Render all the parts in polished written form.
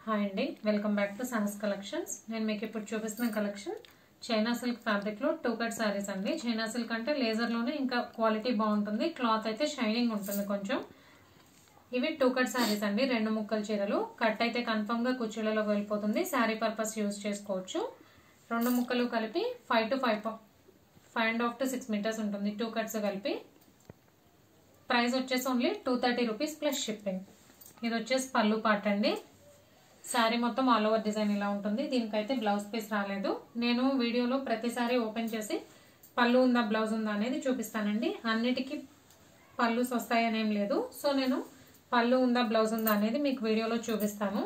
Hi అండి, welcome back to Sanas Collections. నేను మీకు ఇప్పుడు చూపిస్తున్న కలెక్షన్ చైనా సిల్క్ ఫ్యాబ్రిక్ లో 2 కట్ సారీస్ అండి. చైనా సిల్క్ అంటే లేజర్ లోనే ఇంకా క్వాలిటీ బాగుంటుంది, క్లాత్ అయితే షైనింగ్ ఉంటుంది కొంచెం. ఇవి 2 కట్ సారీస్ అండి, 2 ముక్కల చీరలు. కట్ అయితే కన్ఫర్మ్ గా కుర్చీలలో వెళ్ళిపోతుంది, శారీ పర్పస్ యూజ్ చేసుకోవచ్చు. 2 ముక్కలు కలిపి 5 to 5.5 to 6 మీటర్స్ ఉంటుంది, 2 కట్స్ కలిపి. ప్రైస్ వచ్చేసి ఓన్లీ 230 రూపీస్ ప్లస్ షిప్పింగ్. ఇది వచ్చేసి పళ్ళు పార్ట్ అండి. శారీ మొత్తం ఆల్ ఓవర్ డిజైన్ ఇలా ఉంటుంది. దీనికైతే బ్లౌజ్ పీస్ రాలేదు. నేను వీడియోలో ప్రతిసారి ఓపెన్ చేసి పళ్ళు ఉందా బ్లౌజ్ ఉందా అనేది చూపిస్తానండి. అన్నిటికీ పళ్ళుస్ వస్తాయని ఏం లేదు. సో నేను పళ్ళు ఉందా బ్లౌజ్ ఉందా అనేది మీకు వీడియోలో చూపిస్తాను.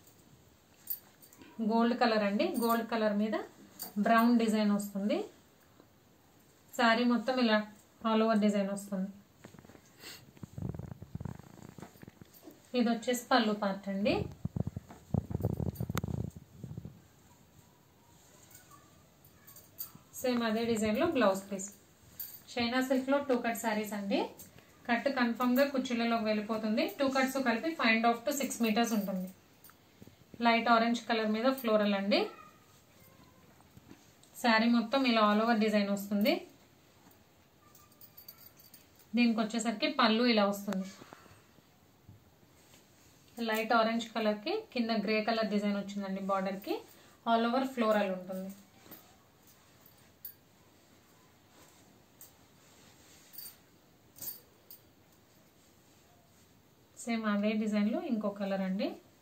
గోల్డ్ కలర్ అండి, గోల్డ్ కలర్ మీద బ్రౌన్ డిజైన్ వస్తుంది. శారీ మొత్తం ఇలా ఆల్ ఓవర్ డిజైన్ వస్తుంది. ఇది వచ్చేసి పళ్ళు పార్ట్ అండి. సేమ్ అదే డిజైన్ లో బ్లౌజ్ పీస్. చైనా సిల్క్ లో 2 కట్ సారీస్ అండి. కట్ కన్ఫర్మ్ గా కుర్చీలలోకి వెళ్ళిపోతుంది. 2 కట్స్ కలిపి 5.5 to 6 మీటర్స్ ఉంటుంది. లైట్ ఆరెంజ్ కలర్ మీద ఫ్లోరల్ అండి. శారీ మొత్తం ఇలా ఆల్ ఓవర్ డిజైన్ వస్తుంది. దీనికి వచ్చేసరికి పళ్ళు ఇలా వస్తుంది. లైట్ ఆరెంజ్ కలర్ కి కింద గ్రే కలర్ డిజైన్ వచ్చిందండి. బార్డర్ కి ఆల్ ఓవర్ ఫ్లోరల్ ఉంటుంది. సేమ్ అదే డిజైన్ లో ఇంకో కలర్ అండి.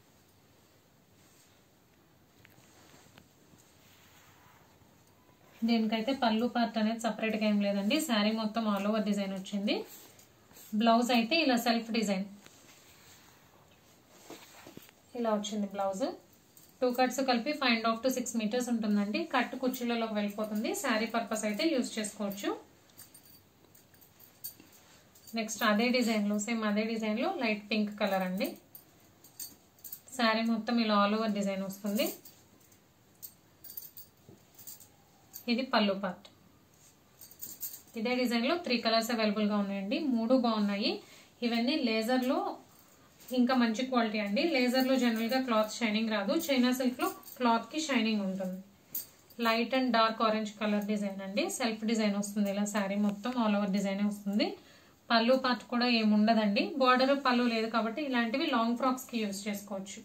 దీనికైతే పళ్ళు పార్ట్ అనేది సపరేట్ గా ఏం లేదండి. శారీ మొత్తం ఆల్ ఓవర్ డిజైన్ వచ్చింది. బ్లౌజ్ అయితే ఇలా సెల్ఫ్ డిజైన్ ఇలా వచ్చింది బ్లౌజ్. 2 కట్స్ కలిపి 5.5 to 6 మీటర్స్ ఉంటుందండి. కట్ కుర్చీలలోకి వెళ్ళిపోతుంది. శారీ పర్పస్ అయితే యూజ్ చేసుకోవచ్చు. నెక్స్ట్ అదే డిజైన్ లో సేమ్ అదే డిజైన్ లో లైట్ పింక్ కలర్ అండి. శారీ మొత్తం ఇలా ఆల్ ఓవర్ డిజైన్ వస్తుంది. ఇది పళ్ళు పార్ట్. ఇదే డిజైన్ లో 3 కలర్స్ అవైలబుల్ గా ఉన్నాయండి. 3 బాగున్నాయి. ఇవన్నీ లేజర్ లో ఇంకా మంచి క్వాలిటీ అండి. లేజర్ లో జనరల్ గా క్లాత్ షైనింగ్ రాదు. చైనా సిల్క్ లో క్లాత్ కి షైనింగ్ ఉంటుంది. Light and dark orange colour design అండి. సెల్ఫ్ డిజైన్ వస్తుంది. ఇలా శారీ మొత్తం ఆల్ ఓవర్ డిజైన్ వస్తుంది. పళ్ళు పార్ట్ కూడా ఏముండదండి. బార్డర్ పళ్ళు లేదు కాబట్టి ఇలాంటివి లాంగ్ ఫ్రాక్స్ కి యూజ్ చేసుకోవచ్చు.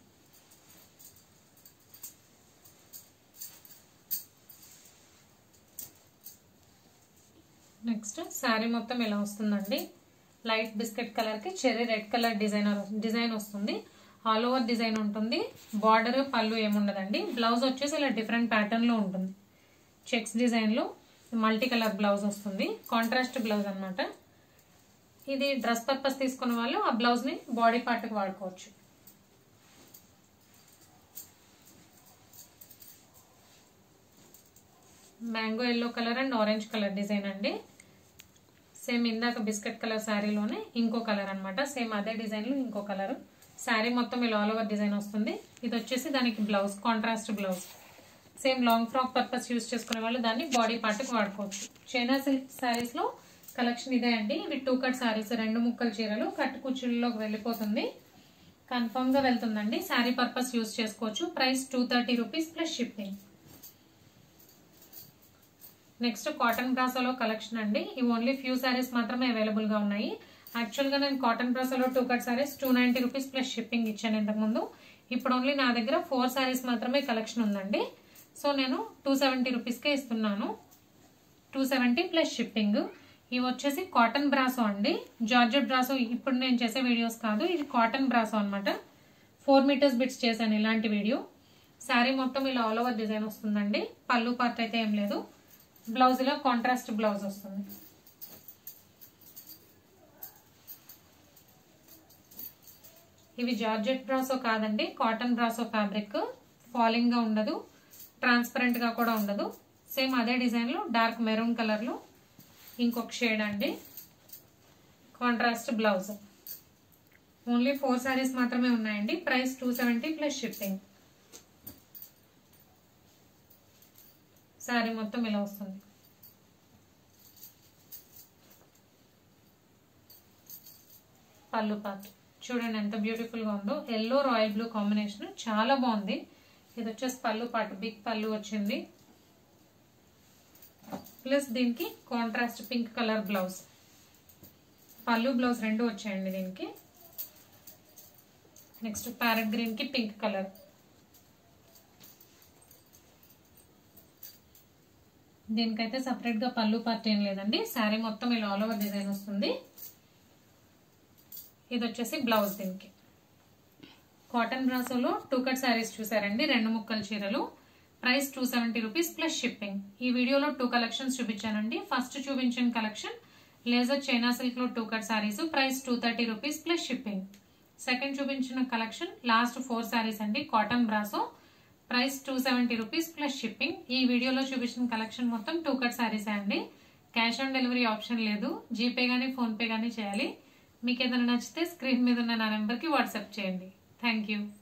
నెక్స్ట్ శారీ మొత్తం ఇలా వస్తుందండి. లైట్ బిస్కెట్ కలర్ కి చెర్రీ రెడ్ కలర్ డిజైన్ వస్తుంది. ఆల్ ఓవర్ డిజైన్ ఉంటుంది. బార్డర్ పళ్ళు ఏముండదండి. బ్లౌజ్ వచ్చేసి ఇలా డిఫరెంట్ ప్యాటర్న్ లో ఉంటుంది. చెక్స్ డిజైన్ లో మల్టీ కలర్ బ్లౌజ్ వస్తుంది. కాంట్రాస్ట్ బ్లౌజ్ అన్నమాట. ఇది డ్రెస్ పర్పస్ తీసుకున్న వాళ్ళు ఆ బ్లౌజ్ ని బాడీ పార్ట్ కి వాడుకోవచ్చు. Mango yellow colour and orange colour design అండి. సేమ్ ఇందాక బిస్కెట్ కలర్ శారీలోనే ఇంకో కలర్ అన్నమాట. సేమ్ అదే డిజైన్ లో ఇంకో కలర్. శారీ మొత్తం ఇలా ఆల్ ఓవర్ డిజైన్ వస్తుంది. ఇది వచ్చేసి దానికి blouse, contrast blouse. Same long frock purpose use చేసుకునే వాళ్ళు దాన్ని బాడీ పార్ట్ కి వాడుకోవచ్చు. చైనా సిల్క్ శారీస్ లో కలెక్షన్ ఇదే అండి. ఇవి 2 కట్ సారీస్, 2 ముక్కల చీరలు. కట్ కుర్చీలలోకి వెళ్ళిపోతుంది. కన్ఫర్మ్ గా వెళ్తుందండి. శారీ పర్పస్ యూజ్ చేసుకోవచ్చు. Price 230 rupees plus shipping. Next cotton బ్రాసోలో కలెక్షన్ అండి. ఇవి ఓన్లీ ఫ్యూ సారీస్ మాత్రమే అవైలబుల్ గా ఉన్నాయి. యాక్చువల్ గా నేను కాటన్ బ్రాసోలో 2 cut saris 290 rupees plus shipping ఇచ్చాను ఇంతకు ముందు. ఇప్పుడు ఓన్లీ నా దగ్గర 4 సారీస్ మాత్రమే కలెక్షన్ ఉందండి. సో నేను 270 రూపీస్ కే ఇస్తున్నాను. 270 ప్లస్ షిప్పింగ్. ఇవి వచ్చేసి కాటన్ బ్రాసో అండి. జార్జెట్ బ్రాసో ఇప్పుడు నేను చేసే వీడియోస్ కాదు, ఇది కాటన్ బ్రాసో అనమాట. 4 మీటర్స్ బిట్స్ చేశాను ఇలాంటి వీడియో. శారీ మొత్తం ఇలా ఆల్ ఓవర్ డిజైన్ వస్తుందండి. పళ్ళు పార్ట్ అయితే ఏం లేదు. బ్లౌజ్ ఇలా కాంట్రాస్ట్ బ్లౌజ్ వస్తుంది. ఇవి జార్జెట్ బ్రాసో కాదండి, కాటన్ బ్రాసో ఫ్యాబ్రిక్. ఫాలింగ్ గా ఉండదు, ట్రాన్స్పరెంట్ గా కూడా ఉండదు. సేమ్ అదే డిజైన్ లో డార్క్ మెరూన్ కలర్ లో ఇంకొక షేడ్ అండి. Contrast blouse. ఓన్లీ 4 సారీస్ మాత్రమే ఉన్నాయండి. Price 270 plus shipping. శారీ మొత్తం ఇలా వస్తుంది. పళ్ళు పార్ట్. చూడండి ఎంత బ్యూటిఫుల్ గా ఉందో. ఎల్లో రాయల్ బ్లూ కాంబినేషన్ చాలా బాగుంది. ఇది వచ్చేసి పళ్ళు పాటు బిగ్ పళ్ళు వచ్చింది. ప్లస్ దీనికి కాంట్రాస్ట్ పింక్ కలర్ బ్లౌజ్. పళ్ళు బ్లౌజ్ రెండు వచ్చాయండి దీనికి. నెక్స్ట్ ప్యారెట్ గ్రీన్ కి పింక్ కలర్. దీనికైతే సపరేట్ గా పళ్ళు పార్ట్ ఏం లేదండి. శారీ మొత్తం ఇలా ఆల్ ఓవర్ డిజైన్ వస్తుంది. ఇది వచ్చేసి బ్లౌజ్. దీనికి కాటన్ బ్రాసోలో 2 కట్ శారీస్ చూసారండి, 2 ముక్కల చీరలు. Price 270 rupees plus shipping. ఈ వీడియోలో 2 కలెక్షన్స్ చూపించానండి. ఫస్ట్ చూపించిన కలెక్షన్ లేజర్ చైనా సిల్క్ లో 2 cut saris, price 230 rupees plus shipping. Second చూపించిన కలెక్షన్ లాస్ట్ 4 శారీస్ అండి, cotton brasso, price 270 rupees plus shipping. ఈ వీడియోలో చూపించిన కలెక్షన్ మొత్తం 2 కట్ శారీస్ అండి. క్యాష్ ఆన్ డెలివరీ ఆప్షన్ లేదు. జీపే గానీ ఫోన్ పే గానీ చేయాలి. మీకు ఏదైనా నచ్చితే స్క్రీన్ మీద ఉన్న నా నెంబర్కి వాట్సాప్ చేయండి. Thank you.